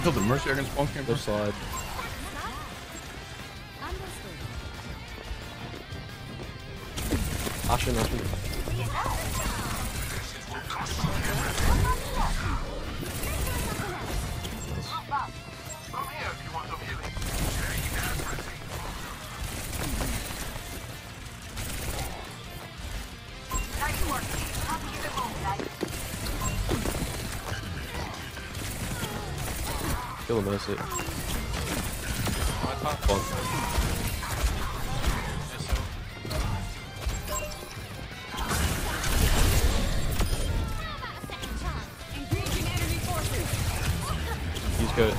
Kill the Mercy against spawn camper. Left side. Ashen. Kill him, Mercy. He's good.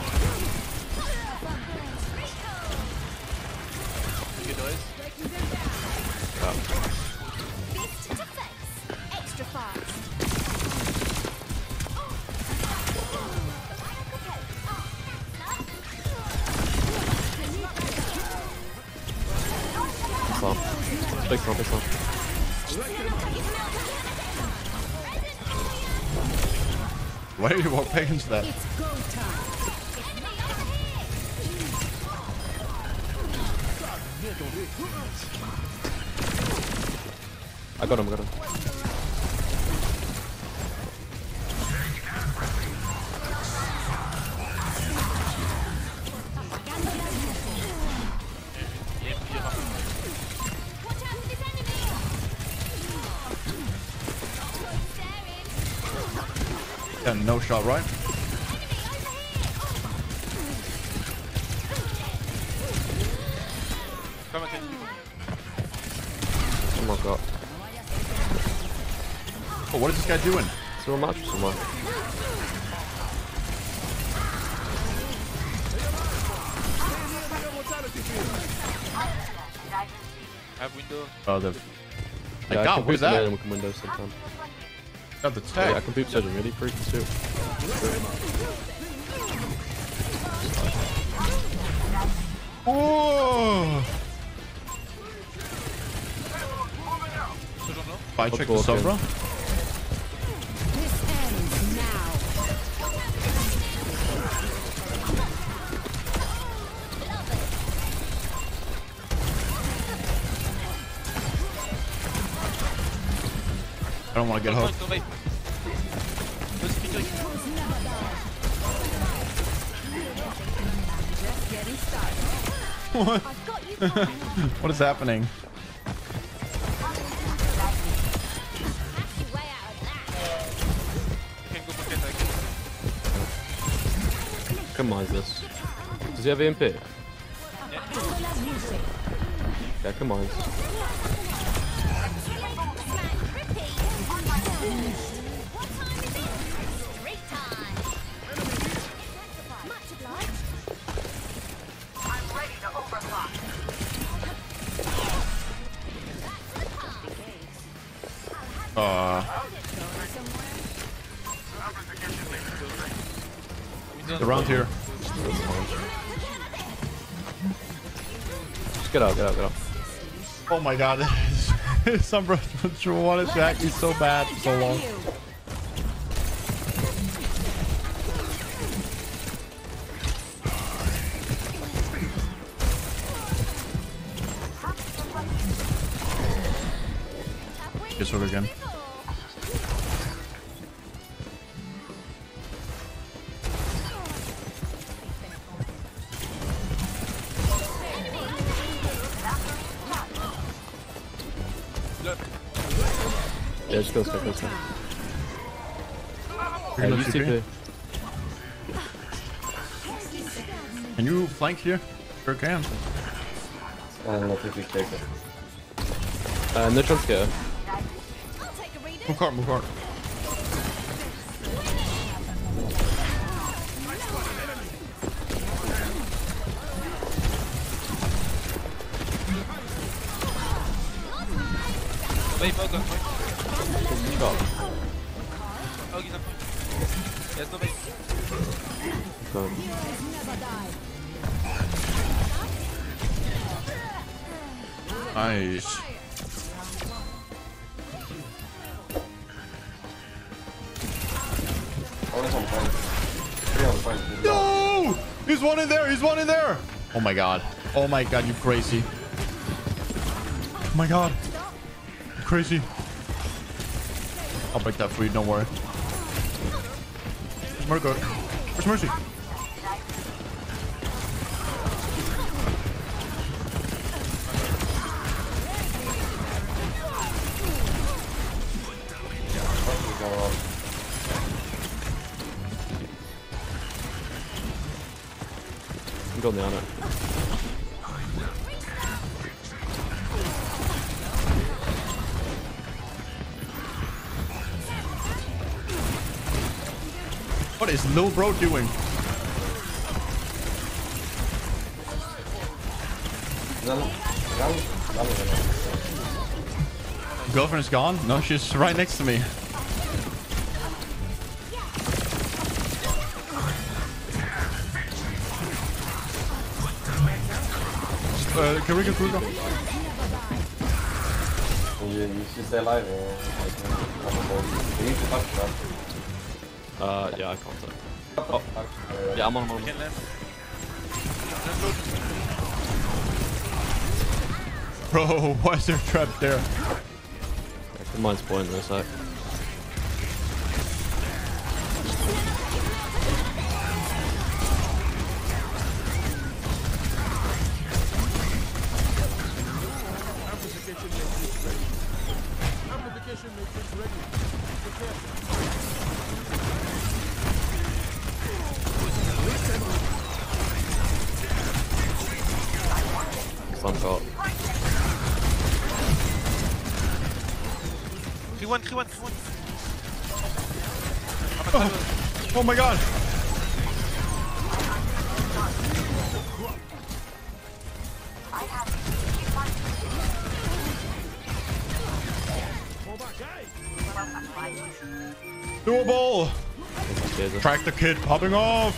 Good noise. Fist to face. Extra fast. Big one. Why did you walk back into that? It's go time. I got him. Yeah, no shot, right? Come again. Oh my god. Oh, what is this guy doing? Is there a match or somewhere? I have window. Oh, the... Yeah, God, I can what is boot that? and we can window sometime. Got the Yeah, I tag. can boot surgeon really freaking too. Oh! Sojourn low. I check the walk in. Sombra. This ends now. I don't want to get hooked. No, wait. Let's keep doing. Just getting started. What? I've got you covered. What is happening? Hack your way out of that. You can go for it. Come on, this. Does he have EMP? Yeah, come on. Street time. Much obliged. Around here. Just get out. Oh my god. Sombra wanted to act so bad for so long. Just hook again. Yeah, just go stuck. You're Yeah, gonna you TP? TP. Can you flank here? Sure can. No TP take it. No chance to get her. I'll take a reading. Move hard, move hard. Wait, bug on point. Shot. Oh, he's on point. There's no base. Go. Nice. One is on point. 3 on point. No! He's one in there. He's one in there. Oh my god. Oh my god, you crazy. Oh my god. You crazy. I'll break that for you. Don't worry. Where's Mercy? Where's Mercy? I'm going the honor. What is little bro doing? Girlfriend is gone? No, she's right next to me. Can we get through? You should stay alive. You need to touch that. Yeah, I can't. Oh. Yeah, I'm on. Can left. Bro, why is there a trap there? Yeah, mine's point in a sec. Fun call. 3-1, 3-1, 3-1. Oh my god. Doable. Track the kid popping off.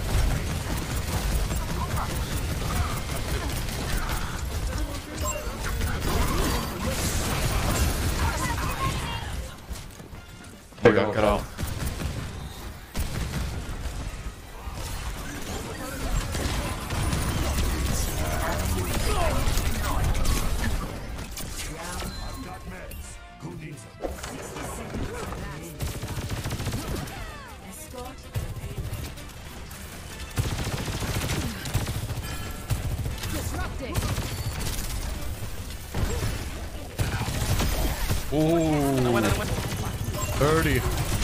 We got cut out. Ooh, 30.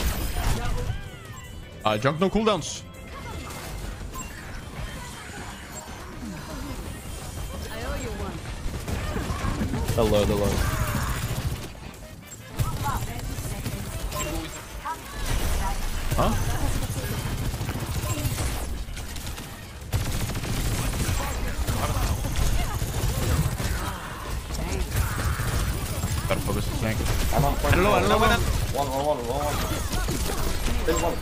Junk no cooldowns. Hello, hello. Huh? Gotta focus the tank. I'm on point. I don't know. One. Still one.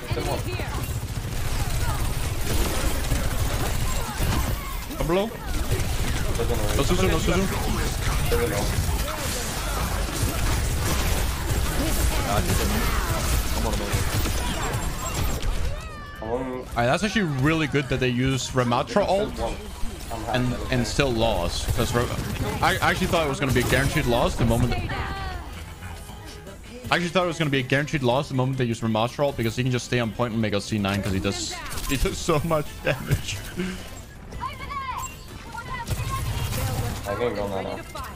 Up below. No Suzu, no Suzu. That's actually really good that they use Ramatra ult and still lost. Because I actually thought it was going to be a guaranteed loss the moment. I actually thought it was going to be a guaranteed loss the moment they use Ramatra ult, because he can just stay on point and make us C9 because he does so much damage. I can't go now.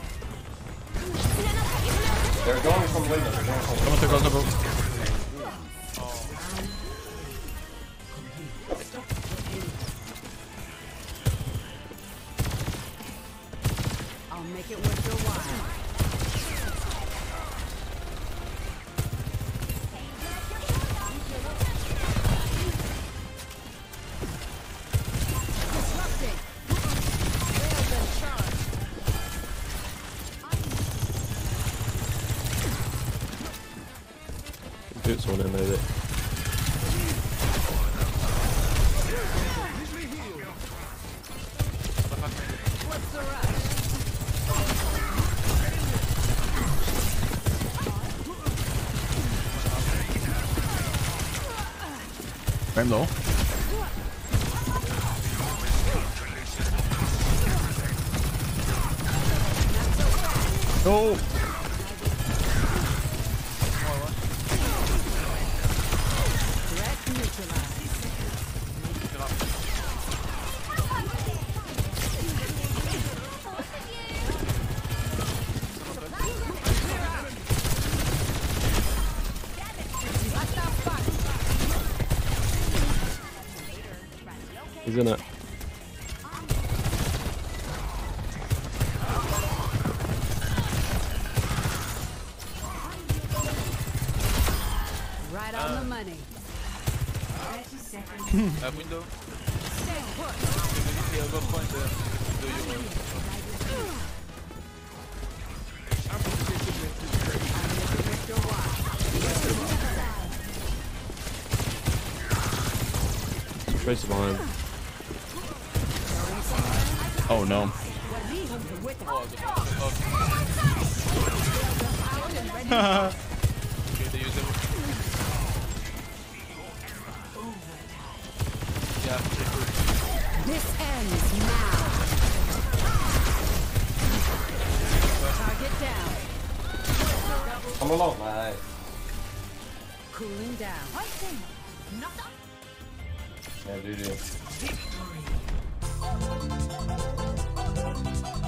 They're going from window. Go. I'll make it worth your while. Boots on him, maybe. Frame low. No. Threat neutralized. He's in it. Right on the money. Window. Okay, go point there. Do you want? Tracer behind. Oh no. Okay, they use it. Yeah, This ends now. Target down. Come along, mate. Cooling down. Yeah, do.